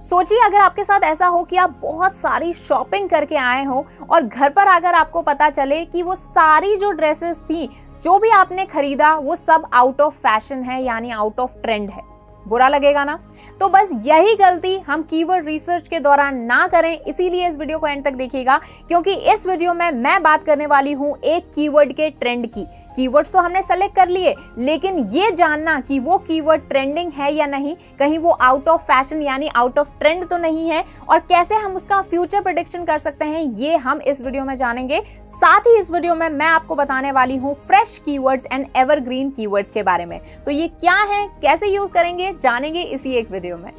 सोचिए अगर आपके साथ ऐसा हो कि आप बहुत सारी शॉपिंग करके आए हो और घर पर अगर आपको पता चले कि वो सारी जो ड्रेसेस थी, जो भी आपने खरीदा, वो सब आउट ऑफ फैशन है, यानी आउट ऑफ ट्रेंड है। बुरा लगेगा ना? तो बस यही गलती हम कीवर्ड रिसर्च के दौरान ना करें, इसीलिए इस वीडियो को एंड तक देखिएगा, क्योंकि इस वीडियो में मैं बात करने वाली हूं एक कीवर्ड के ट्रेंड की। कीवर्ड्स तो हमने सेलेक्ट कर लिए, लेकिन ये जानना कि वो कीवर्ड ट्रेंडिंग है या नहीं, कहीं वो आउट ऑफ फैशन यानी आउट ऑफ ट्रेंड तो नहीं है, और कैसे हम उसका फ्यूचर प्रेडिक्शन कर सकते हैं, ये हम इस वीडियो में जानेंगे। साथ ही इस वीडियो में मैं आपको बताने वाली हूँ fresh keywords and evergreen keywords के बारे में। तो ये क्या है, कैसे यूज करेंगे, जानेंगे इसी एक वीडियो में।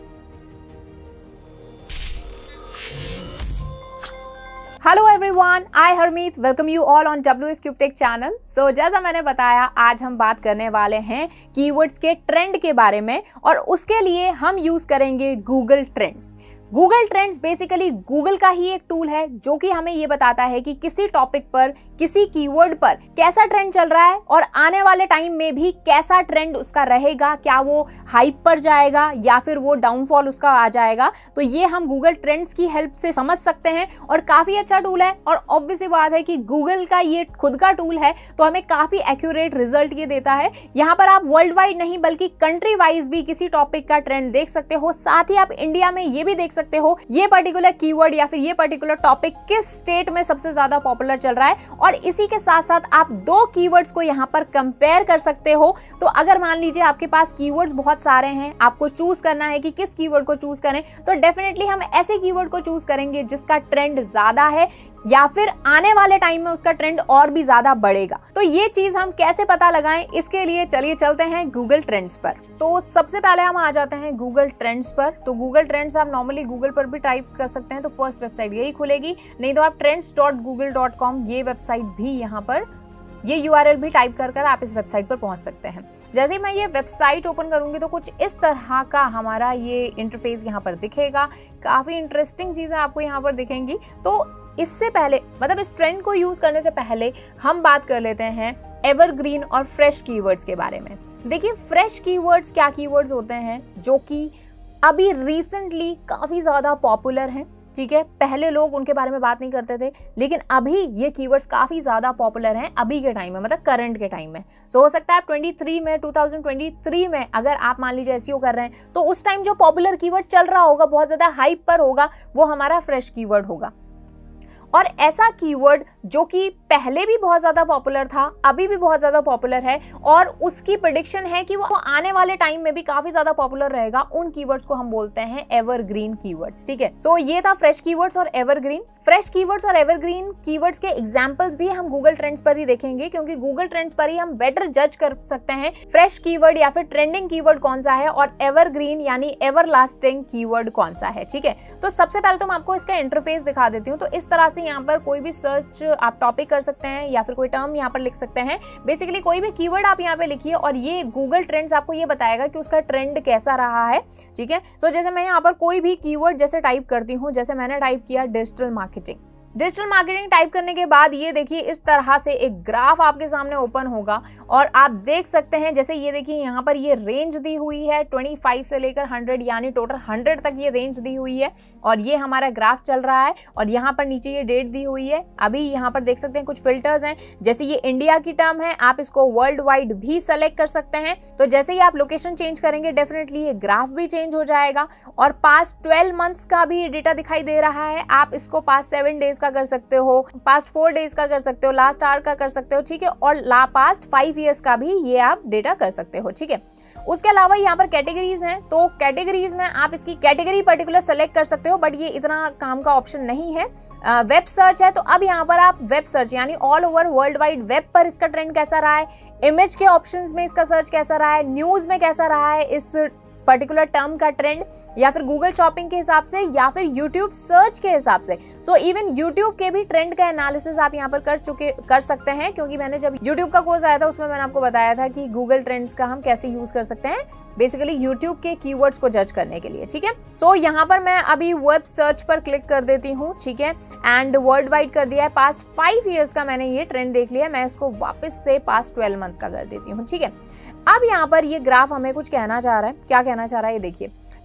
Hello everyone, I Harmeet welcome you all on WS Cube Tech channel. So जैसा मैंने बताया, आज हम बात करने वाले हैं कीवर्ड्स के ट्रेंड के बारे में, और उसके लिए हम यूज करेंगे Google trends. Google trends basically Google का ही एक टूल है जो कि हमें ये बताता है कि किसी टॉपिक पर, किसी कीवर्ड पर कैसा ट्रेंड चल रहा है और आने वाले टाइम में भी कैसा ट्रेंड उसका रहेगा, क्या वो हाइप पर जाएगा या फिर वो डाउनफॉल उसका आ जाएगा। तो ये हम गूगल ट्रेंड्स की हेल्प से समझ सकते हैं और काफी अच्छा टूल है। और ऑब्वियस बात है कि गूगल का ये खुद का टूल है, तो हमें काफी एक्यूरेट रिजल्ट ये देता है। यहाँ पर आप वर्ल्ड वाइड नहीं बल्कि कंट्री वाइज भी किसी टॉपिक का ट्रेंड देख सकते हो। साथ ही आप इंडिया में ये भी देख सकते हो ये पर्टिकुलर कीवर्ड या फिर ये पर्टिकुलर टॉपिक किस स्टेट में सबसे ज्यादा पॉपुलर चल रहा है, और इसी के साथ साथ आप दो कीवर्ड्स को यहाँ पर कंपेयर कर सकते हो। तो अगर मान लीजिए आपके पास कीवर्ड्स बहुत सारे हैं, आपको चूज करना है कि किस कीवर्ड को चूज करें, तो डेफिनेटली हम ऐसे कीवर्ड को चूज करेंगे जिसका ट्रेंड ज्यादा है या फिर आने वाले टाइम में उसका ट्रेंड और भी ज्यादा बढ़ेगा। तो ये चीज हम कैसे पता लगाएं, इसके लिए चलिए चलते हैं गूगल ट्रेंड्स पर। तो सबसे पहले हम आ जाते हैं गूगल ट्रेंड्स पर। तो गूगल ट्रेंड्स आप नॉर्मली गूगल पर भी टाइप कर सकते हैं, तो फर्स्ट वेबसाइट यही खुलेगी, नहीं तो आप trends.google.com ये वेबसाइट भी यहाँ पर, ये URL भी टाइप कर आप इस वेबसाइट पर पहुंच सकते हैं। जैसे ही मैं ये वेबसाइट ओपन करूंगी तो कुछ इस तरह का हमारा ये इंटरफेस यहाँ पर दिखेगा। काफी इंटरेस्टिंग चीजें आपको यहाँ पर दिखेंगी। तो इससे पहले, मतलब इस ट्रेंड को यूज करने से पहले हम बात कर लेते हैं एवरग्रीन और फ्रेश कीवर्ड्स के बारे में। देखिए, फ्रेश कीवर्ड्स क्या कीवर्ड्स होते हैं जो कि अभी रिसेंटली काफी ज्यादा पॉपुलर हैं। ठीक है, पहले लोग उनके बारे में बात नहीं करते थे, लेकिन अभी ये कीवर्ड्स काफी ज्यादा पॉपुलर हैं अभी के टाइम में, मतलब करंट के टाइम में। सो हो सकता है आप 2023 में अगर आप मान लीजिए SEO कर रहे हैं, तो उस टाइम जो पॉपुलर कीवर्ड चल रहा होगा, बहुत ज्यादा हाइप पर होगा, वो हमारा फ्रेश कीवर्ड होगा। और ऐसा कीवर्ड जो कि पहले भी बहुत ज्यादा पॉपुलर था, अभी भी बहुत ज्यादा पॉपुलर है, और उसकी प्रेडिक्शन है कि वो आने वाले टाइम में भी काफी ज्यादा पॉपुलर रहेगा, उन कीवर्ड्स को हम बोलते हैं एवरग्रीन कीवर्ड्स। ठीक है, सो ये था फ्रेश कीवर्ड्स और एवरग्रीन। फ्रेश कीवर्ड्स और एवरग्रीन कीवर्ड्स के एग्जांपल्स भी हम गूगल ट्रेंड्स पर ही देखेंगे, क्योंकि गूगल ट्रेंड्स पर ही हम बेटर जज कर सकते हैं फ्रेश कीवर्ड या फिर ट्रेंडिंग कीवर्ड कौन सा है और एवरग्रीन यानी एवरलास्टिंग कीवर्ड कौन सा है। ठीक है, तो सबसे पहले तो मैं आपको इसका इंटरफेस दिखा देती हूँ। तो इस तरह से यहाँ पर कोई भी सर्च आप टॉपिक कर सकते हैं या फिर कोई टर्म यहाँ पर लिख सकते हैं। बेसिकली कोई भी कीवर्ड आप यहाँ पे लिखिए और ये गूगल ट्रेंड्स आपको ये बताएगा कि उसका ट्रेंड कैसा रहा है। ठीक है, सो जैसे मैं यहाँ पर कोई भी कीवर्ड जैसे टाइप करती हूँ, जैसे मैंने टाइप किया digital marketing. Digital marketing type करने के बाद ये देखिए इस तरह से एक ग्राफ आपके सामने ओपन होगा और आप देख सकते हैं, जैसे ये देखिए यहाँ पर ये रेंज दी हुई है 25 से लेकर 100, यानी टोटल 100 तक ये रेंज दी हुई है, और ये हमारा ग्राफ चल रहा है। और यहाँ पर नीचे ये डेट दी हुई है। अभी यहाँ पर देख सकते हैं कुछ फिल्टर्स हैं, जैसे ये इंडिया की टर्म है, आप इसको वर्ल्ड वाइड भी सेलेक्ट कर सकते हैं। तो जैसे ही आप लोकेशन चेंज करेंगे, डेफिनेटली ये ग्राफ भी चेंज हो जाएगा। और पास्ट 12 मंथ्स का भी डेटा दिखाई दे रहा है, आप इसको पास्ट 7 डेज का कर सकते हो, पास्ट 4 डेज का कर सकते हो, लास्ट आवर का कर सकते हो। ठीक है, और पास्ट 5 ईयर्स का भी ये आप डेटा कर सकते हो। ठीक है, उसके अलावा यहाँ पर कैटेगरीज हैं, तो कैटेगरीज में आप इसकी कैटेगरी पर्टिकुलर सेलेक्ट कर सकते हो, बट ये इतना काम का ऑप्शन नहीं है। वेब सर्च है, तो अब यहाँ पर आप वेब सर्च यानी all over world wide web पर इसका ट्रेंड कैसा रहा है, इमेज के ऑप्शंस में इसका सर्च कैसा रहा है, न्यूज में कैसा रहा है इस पर्टिकुलर टर्म का ट्रेंड, या फिर गूगल शॉपिंग के हिसाब से, या फिर यूट्यूब सर्च के हिसाब से। सो इवन यूट्यूब के भी ट्रेंड का एनालिसिस आप यहाँ पर कर सकते हैं, क्योंकि मैंने जब यूट्यूब का कोर्स आया था उसमें मैंने आपको बताया था कि गूगल ट्रेंड्स का हम कैसे यूज कर सकते हैं बेसिकली यूट्यूब के कीवर्ड्स को जज करने के लिए। ठीक है, सो यहाँ पर मैं अभी वेब सर्च पर क्लिक कर देती हूँ। ठीक है, एंड वर्ल्ड वाइड कर दिया है। पास्ट 5 ईयर्स का मैंने ये ट्रेंड देख लिया, मैं इसको वापस से पास्ट 12 मंथ्स का कर देती हूँ। ठीक है, अब यहाँ पर ये ग्राफ हमें कुछ कहना चाह रहा है। क्या कहना चाह रहा है ये देखिए,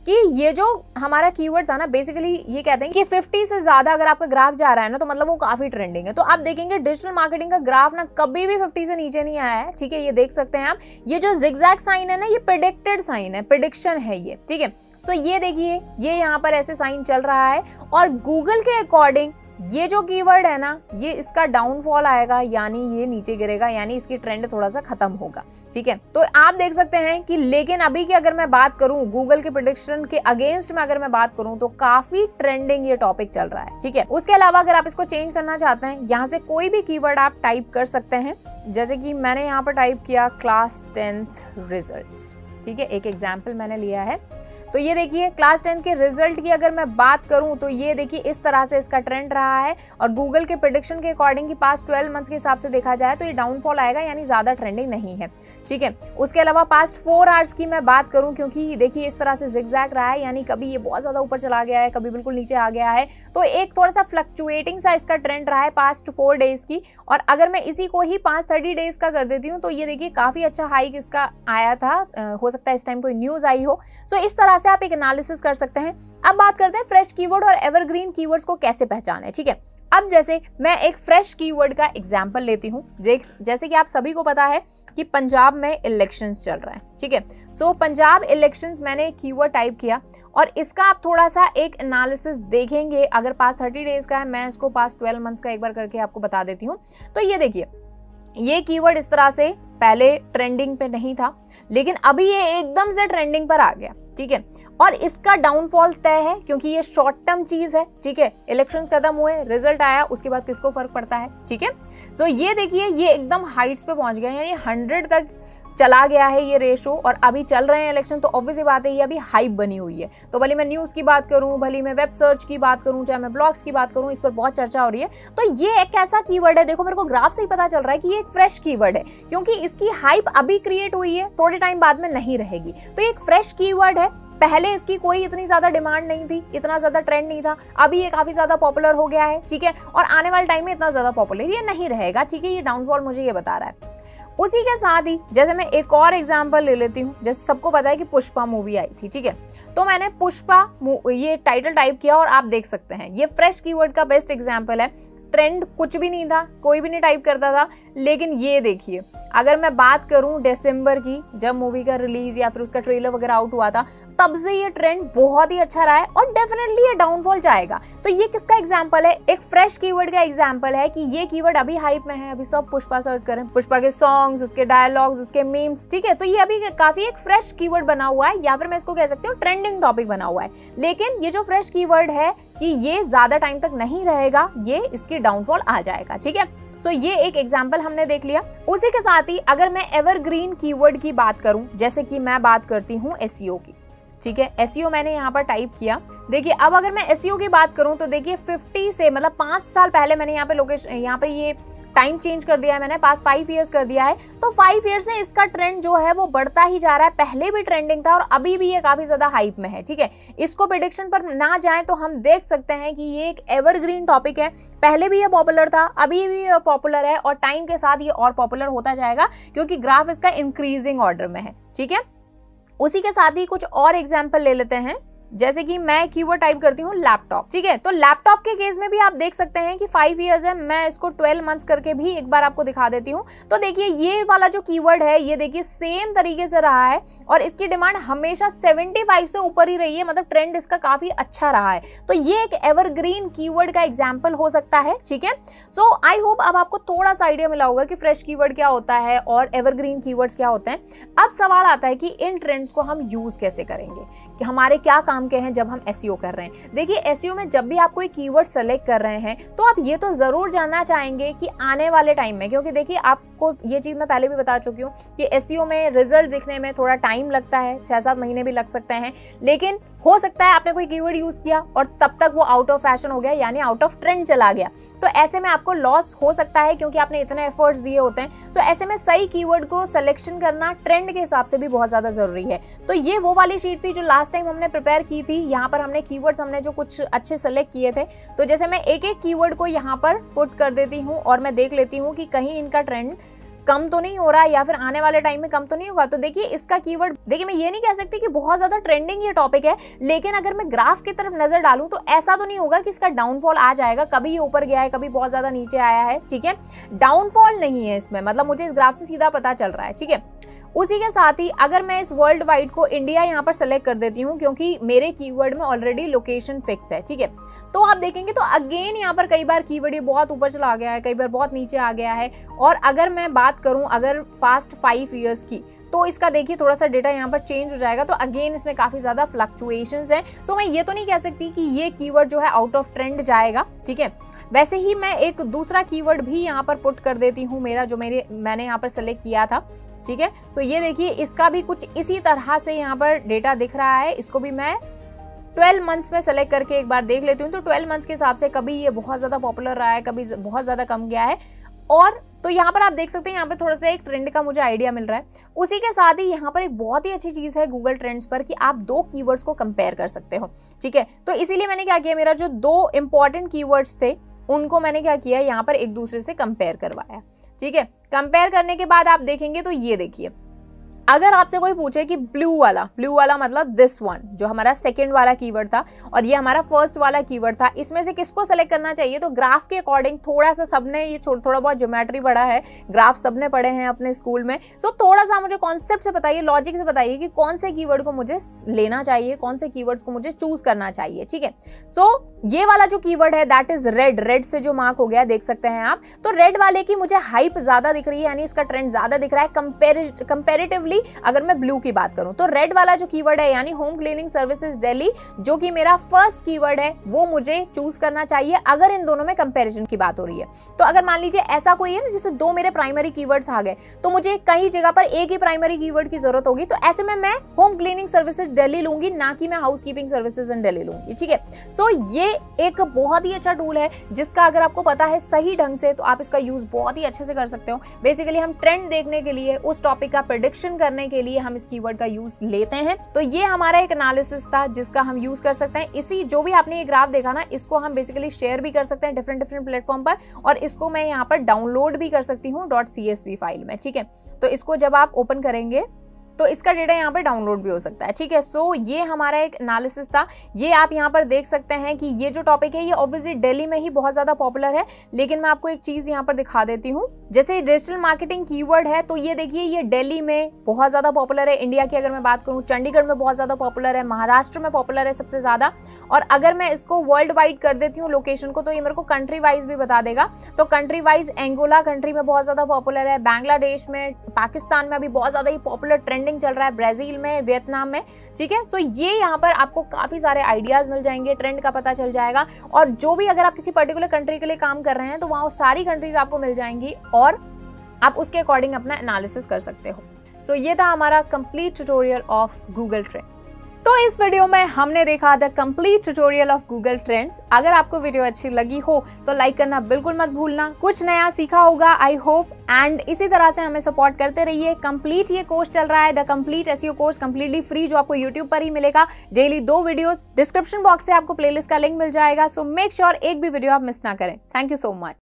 कि ये जो हमारा कीवर्ड था ना, बेसिकली ये कहते हैं कि 50 से ज्यादा अगर आपका ग्राफ जा रहा है ना, तो मतलब वो काफी ट्रेंडिंग है। तो आप देखेंगे डिजिटल मार्केटिंग का ग्राफ ना कभी भी 50 से नीचे नहीं आया है, ठीक है, ये देख सकते हैं आप। ये जो जिगजैग साइन है ना, ये प्रेडिक्टेड साइन है, प्रेडिक्शन है ये, ठीक है। सो ये देखिए, ये यहाँ पर ऐसे साइन चल रहा है, और गूगल के अकॉर्डिंग ये जो कीवर्ड है ना, ये इसका डाउनफॉल आएगा, यानी ये नीचे गिरेगा, यानी इसकी ट्रेंड थोड़ा सा खत्म होगा, ठीक है। तो आप देख सकते हैं कि लेकिन अभी की अगर मैं बात करूं, गूगल के प्रेडिक्शन के अगेंस्ट में अगर मैं बात करूं, तो काफी ट्रेंडिंग ये टॉपिक चल रहा है, ठीक है। उसके अलावा अगर आप इसको चेंज करना चाहते हैं, यहाँ से कोई भी कीवर्ड आप टाइप कर सकते हैं। जैसे कि मैंने यहाँ पर टाइप किया क्लास 10th रिजल्ट्स, ठीक है, एक एग्जाम्पल मैंने लिया है। तो ये देखिए क्लास 10 के रिजल्ट की अगर मैं बात करूं, तो ये देखिए इस तरह से इसका ट्रेंड रहा है, और गूगल के प्रेडिक्शन के अकॉर्डिंग की पास्ट 12 मंथ्स के हिसाब से देखा जाए तो ये डाउनफॉल आएगा, यानी ज्यादा ट्रेंडिंग नहीं है, ठीक है। उसके अलावा पास्ट 4 आवर्स की मैं बात करूं, क्योंकि देखिए इस तरह से जिगजैग रहा है, यानी कभी ये बहुत ज्यादा ऊपर चला गया है, कभी बिल्कुल नीचे आ गया है, तो एक थोड़ा सा फ्लक्चुएटिंग सा इसका ट्रेंड रहा है पास्ट 4 डेज की। और अगर मैं इसी को ही 5-30 डेज का कर देती हूँ, तो ये देखिए काफी अच्छा हाइक इसका आया था, हो सकता है इस टाइम कोई न्यूज आई हो। सो इस तरह से आप एक एनालिसिस कर सकते हैं। अब बात करते हैं फ्रेश कीवर्ड और एवरग्रीन कीवर्ड्स को कैसे पहचाने, ठीक है। अब जैसे मैं एक फ्रेश कीवर्ड का एग्जांपल लेती हूं, जैसे कि आप सभी को पता है कि पंजाब में इलेक्शंस चल रहा है, ठीक है। सो पंजाब इलेक्शंस मैंने कीवर्ड टाइप किया, और इसका आप थोड़ा सा एक एनालिसिस देखेंगे। अगर पास्ट 30 डेज का है, मैं इसको पास्ट 12 मंथ्स का एक बार करके आपको बता देती हूँ। तो ये देखिए, ये कीवर्ड इस तरह से पहले ट्रेंडिंग पे नहीं था, लेकिन अभी ये एकदम से ट्रेंडिंग पर आ गया, ठीक है। और इसका डाउनफॉल तय है, क्योंकि ये शॉर्ट टर्म चीज है, ठीक है। इलेक्शंस खत्म हुए, रिजल्ट आया, उसके बाद किसको फर्क पड़ता है, ठीक है। सो ये देखिए, ये एकदम हाइट्स पे पहुंच गया, यानी 100 तक चला गया है ये रेशो, और अभी चल रहे हैं इलेक्शन, तो ऑब्वियस बात है ये अभी हाइप बनी हुई है। तो भले मैं न्यूज़ की बात करूं, भले मैं वेब सर्च की बात करूं, चाहे मैं ब्लॉग्स की बात करूं, इस पर बहुत चर्चा हो रही है। तो ये एक ऐसा कीवर्ड है, देखो मेरे को ग्राफ से ही पता चल रहा है कि ये एक फ्रेश कीवर्ड है, क्योंकि इसकी हाइप अभी क्रिएट हुई है, थोड़े टाइम बाद में नहीं रहेगी। तो ये एक फ्रेश कीवर्ड है, पहले इसकी कोई इतनी ज्यादा डिमांड नहीं थी, इतना ज्यादा ट्रेंड नहीं था, अभी ये काफी ज्यादा पॉपुलर हो गया है, ठीक है। और आने वाले टाइम में इतना ज्यादा पॉपुलर ये नहीं रहेगा, ठीक है। ये डाउनफॉल मुझे ये बता रहा है। उसी के साथ ही जैसे मैं एक और एग्जांपल ले लेती हूँ, जैसे सबको पता है कि पुष्पा मूवी आई थी, ठीक है। तो मैंने पुष्पा ये टाइटल टाइप किया, और आप देख सकते हैं ये फ्रेश कीवर्ड का बेस्ट एग्जांपल है। ट्रेंड कुछ भी नहीं था, कोई भी नहीं टाइप करता था, लेकिन ये देखिए, अगर मैं बात करूं दिसंबर की, जब मूवी का रिलीज या फिर उसका ट्रेलर वगैरह आउट हुआ था, तब से ये ट्रेंड बहुत ही अच्छा रहा है, और डेफिनेटली ये डाउनफॉल जाएगा। तो ये किसका एग्जांपल है? एक फ्रेश कीवर्ड का एग्जांपल है कि ये कीवर्ड अभी हाइप में है, अभी सब पुष्पा सर्च करें, पुष्पा के सॉन्ग्स, उसके डायलॉग्स, उसके मीम्स, ठीक है। तो ये अभी काफी एक फ्रेश कीवर्ड बना हुआ है, या फिर मैं इसको कह सकती हूँ ट्रेंडिंग टॉपिक बना हुआ है। लेकिन ये जो फ्रेश कीवर्ड है कि ये ज्यादा टाइम तक नहीं रहेगा, ये इसकी डाउनफॉल आ जाएगा, ठीक है। सो ये एक एग्जांपल हमने देख लिया। उसी के साथ ही अगर मैं एवरग्रीन कीवर्ड की बात करूं, जैसे कि मैं बात करती हूं एसईओ की, ठीक है। एसईओ मैंने यहाँ पर टाइप किया। देखिए अब अगर मैं एसईओ की बात करूं, तो देखिए 50 से मतलब 5 साल पहले मैंने यहाँ पे लोकेशन, यहाँ पे ये टाइम चेंज कर दिया है मैंने, पास 5 ईयर्स कर दिया है। तो 5 ईयर से इसका ट्रेंड जो है वो बढ़ता ही जा रहा है, पहले भी ट्रेंडिंग था और अभी भी ये काफी ज्यादा हाइप में है, ठीक है। इसको प्रेडिक्शन पर ना जाए तो हम देख सकते हैं कि ये एक एवरग्रीन टॉपिक है, पहले भी ये पॉपुलर था, अभी भी ये पॉपुलर है, और टाइम के साथ ये और पॉपुलर होता जाएगा, क्योंकि ग्राफ इसका इंक्रीजिंग ऑर्डर में है, ठीक है। उसी के साथ ही कुछ और एग्जाम्पल ले लेते हैं, जैसे कि मैं कीवर्ड टाइप करती हूँ लैपटॉप, ठीक है। तो लैपटॉप के केस में भी आप देख सकते हैं कि 5 इयर्स है, मैं इसको 12 मंथ्स करके भी एक बार आपको दिखा देती हूँ। तो देखिए ये वाला जो कीवर्ड है, ये देखिए सेम तरीके से रहा है, और इसकी डिमांड हमेशा 75 से ऊपर ही रही है, मतलब ट्रेंड इसका काफी अच्छा रहा है। तो ये एक एवरग्रीन कीवर्ड का एग्जाम्पल हो सकता है, ठीक है। सो आई होप अब आपको थोड़ा सा आइडिया मिला होगा कि फ्रेश कीवर्ड क्या होता है और एवरग्रीन कीवर्ड्स क्या होते हैं। अब सवाल आता है कि इन ट्रेंड्स को हम यूज कैसे करेंगे, कि हमारे क्या काम के हैं जब हम एसईओ कर रहे हैं। देखिए एसईओ में जब भी आप कोई कीवर्ड सेलेक्ट कर रहे हैं, तो आप ये तो जरूर जानना चाहेंगे कि आने वाले टाइम में, क्योंकि देखिए आपको ये चीज मैं पहले भी बता चुकी हूँ कि एसईओ में रिजल्ट दिखने में थोड़ा टाइम लगता है, 6-7 महीने भी लग सकते हैं। लेकिन हो सकता है आपने कोई कीवर्ड यूज किया और तब तक वो आउट ऑफ फैशन हो गया, यानी आउट ऑफ ट्रेंड चला गया, तो ऐसे में आपको लॉस हो सकता है, क्योंकि आपने इतने एफर्ट्स दिए होते हैं। सो ऐसे में सही कीवर्ड को सिलेक्शन करना ट्रेंड के हिसाब से भी बहुत ज्यादा जरूरी है। तो ये वो वाली शीट थी जो लास्ट टाइम हमने प्रिपेयर की थी। यहाँ पर हमने कीवर्ड्स हमने जो कुछ अच्छे सेलेक्ट किए थे, तो जैसे मैं एक एक कीवर्ड को यहाँ पर पुट कर देती हूँ और मैं देख लेती हूँ कि कहीं इनका ट्रेंड कम तो नहीं हो रहा है या फिर आने वाले टाइम में कम तो नहीं होगा। तो देखिए इसका कीवर्ड, देखिए मैं ये नहीं कह सकती कि बहुत ज्यादा ट्रेंडिंग ये टॉपिक है, लेकिन अगर मैं ग्राफ की तरफ नजर डालूं तो ऐसा तो नहीं होगा कि इसका डाउनफॉल आ जाएगा, कभी ये ऊपर गया है कभी बहुत ज्यादा नीचे आया है, ठीक है, डाउनफॉल नहीं है इसमें, मतलब मुझे इस ग्राफ से सीधा पता चल रहा है, ठीक है। उसी के साथ ही अगर मैं इस वर्ल्ड वाइड को इंडिया यहाँ पर सेलेक्ट कर देती हूँ, क्योंकि मेरे कीवर्ड में ऑलरेडी लोकेशन फिक्स है, ठीक है, तो आप देखेंगे तो अगेन यहाँ पर कई बार कीवर्ड ये बहुत ऊपर चला गया है, कई बार बहुत नीचे आ गया है। और अगर मैं बात करूँ अगर पास्ट 5 ईयर्स की, तो इसका देखिए थोड़ा सा डेटा यहाँ पर चेंज हो जाएगा, तो अगेन इसमें काफी ज्यादा फ्लक्चुएशंस है। सो मैं ये तो नहीं कह सकती कि ये कीवर्ड जो है आउट ऑफ ट्रेंड जाएगा, ठीक है। वैसे ही मैं एक दूसरा कीवर्ड भी यहाँ पर पुट कर देती हूँ, मेरा जो मैंने यहाँ पर सेलेक्ट किया था, ठीक है। सो ये देखिए इसका भी कुछ इसी तरह से यहाँ पर डेटा दिख रहा है। इसको भी मैं 12 मंथ्स में सेलेक्ट करके एक बार देख लेती हूँ। तो 12 मंथ्स के हिसाब से कभी ये बहुत ज्यादा पॉपुलर रहा है, कभी बहुत ज्यादा कम गया है। और तो यहाँ पर आप देख सकते हैं यहाँ पे थोड़ा सा एक ट्रेंड का मुझे आइडिया मिल रहा है। उसी के साथ ही यहाँ पर एक बहुत ही अच्छी चीज है गूगल ट्रेंड्स पर कि आप 2 कीवर्ड्स को कंपेयर कर सकते हो, ठीक है। तो इसीलिए मैंने क्या किया, मेरा जो 2 इंपॉर्टेंट कीवर्ड्स थे उनको मैंने क्या किया, यहाँ पर एक दूसरे से कंपेयर करवाया, ठीक है। कंपेयर करने के बाद आप देखेंगे तो ये देखिए, अगर आपसे कोई पूछे कि ब्लू वाला मतलब दिस वन, जो हमारा सेकंड वाला कीवर्ड था और ये हमारा फर्स्ट वाला कीवर्ड था, इसमें से किसको सेलेक्ट करना चाहिए, तो ग्राफ के अकॉर्डिंग थोड़ा सा सबने ये थोड़ा बहुत ज्योमेट्री पढ़ा है, ग्राफ सबने पढ़े हैं अपने स्कूल में। सो थोड़ा सा मुझे कॉन्सेप्ट से बताइए, लॉजिक से बताइए कि कौन से कीवर्ड को मुझे लेना चाहिए, कौन से कीवर्ड्स को मुझे चूज करना चाहिए, ठीक है। सो ये वाला जो कीवर्ड है दैट इज रेड से जो मार्क हो गया देख सकते हैं आप, तो रेड वाले की मुझे हाइप ज्यादा दिख रही है, यानी इसका ट्रेंड ज्यादा दिख रहा है कंपेरेटिवली। अगर मैं ब्लू की बात करूं तो रेड वाला जो कीवर्ड है यानी होम क्लीनिंग सर्विसेज दिल्ली, जो कि मेरा फर्स्ट कीवर्ड है, वो मुझे चूज करना चाहिए अगर इन दोनों में कंपैरिजन की बात हो रही है। तो अगर मान लीजिए ऐसा कोई है ना जिससे 2 मेरे प्राइमरी कीवर्ड्स आ गए, तो मुझे कई जगह पर एक ही प्राइमरी कीवर्ड की जरूरत होगी, तो ऐसे में मैं होम क्लीनिंग सर्विसेज दिल्ली लूंगी, ना कि मैं housekeeping services in Delhi लूंगी, ठीक है। सो ये एक बहुत ही अच्छा टूल है जिसका अगर आपको पता है सही ढंग से, तो आप इसका यूज बहुत ही अच्छे से कर सकते हो। बेसिकली हम ट्रेंड देखने के लिए, उस टॉपिक का प्रेडिक्शन करने के लिए हम इस कीवर्ड का यूज लेते हैं। तो ये हमारा एक एनालिसिस था जिसका हम यूज कर सकते हैं। इसी जो भी आपने ये ग्राफ देखा ना, इसको हम बेसिकली शेयर भी कर सकते हैं डिफरेंट प्लेटफॉर्म पर, और इसको मैं यहाँ पर डाउनलोड भी कर सकती हूँ .csv फाइल में, ठीक है। तो इसको जब आप ओपन करेंगे तो इसका डेटा यहाँ पर डाउनलोड भी हो सकता है, ठीक है। सो ये हमारा एक एनालिसिस था। ये आप यहाँ पर देख सकते हैं कि ये जो टॉपिक है ये ऑब्वियसली दिल्ली में ही बहुत ज्यादा पॉपुलर है, लेकिन मैं आपको एक चीज यहाँ पर दिखा देती हूँ। जैसे डिजिटल मार्केटिंग कीवर्ड है, तो ये देखिए ये दिल्ली में बहुत ज्यादा पॉपुलर है। इंडिया की अगर मैं बात करूँ, चंडीगढ़ में बहुत ज्यादा पॉपुलर है, महाराष्ट्र में पॉपुलर है सबसे ज्यादा। और अगर मैं इसको वर्ल्ड वाइड कर देती हूँ लोकेशन को, तो ये मेरे को कंट्री वाइज भी बता देगा। तो कंट्री वाइज एंगोला कंट्री में बहुत ज्यादा पॉपुलर है, बांग्लादेश में, पाकिस्तान में अभी बहुत ज्यादा ही पॉपुलर ट्रेंडिंग चल रहा है, ब्राजील में, वियतनाम में, ठीक है। सो ये यहाँ पर आपको काफी सारे आइडियाज मिल जाएंगे, ट्रेंड का पता चल जाएगा। और जो भी अगर आप किसी पर्टिकुलर कंट्री के लिए काम कर रहे हैं तो वहां सारी कंट्रीज आपको मिल जाएंगी और आप उसके अकॉर्डिंग अपना एनालिसिस कर सकते हो। सो ये था हमारा complete tutorial of Google trends. तो इस वीडियो में हमने देखा the complete tutorial of Google trends. अगर आपको वीडियो अच्छी लगी हो तो लाइक करना बिल्कुल मत भूलना। कुछ नया सीखा होगा आई होप, एंड इसी तरह से हमें सपोर्ट करते रहिए। कंप्लीट ये कोर्स चल रहा है, the complete SEO course, completely free, जो आपको यूट्यूब पर ही मिलेगा। डेली 2 वीडियोस, डिस्क्रिप्शन बॉक्स से आपको प्लेलिस्ट का लिंक मिल जाएगा। सो मेक श्योर एक भी वीडियो आप मिस ना करें। Thank you so much.